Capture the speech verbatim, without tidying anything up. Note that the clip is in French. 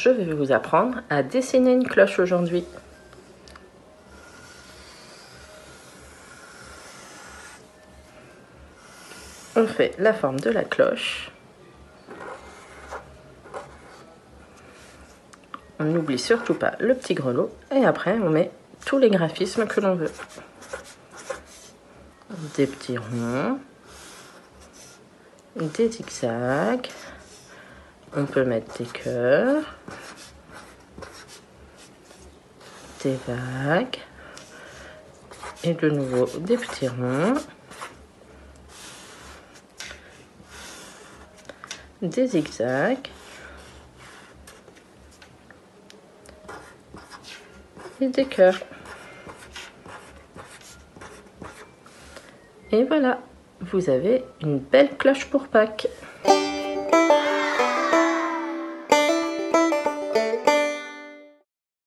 je vais vous apprendre à dessiner une cloche aujourd'hui. On fait la forme de la cloche. On n'oublie surtout pas le petit grelot et après on met tous les graphismes que l'on veut. Des petits ronds, des zigzags, on peut mettre des cœurs, des vagues et de nouveau des petits ronds, des zigzags et des cœurs. Et voilà, vous avez une belle cloche pour Pâques.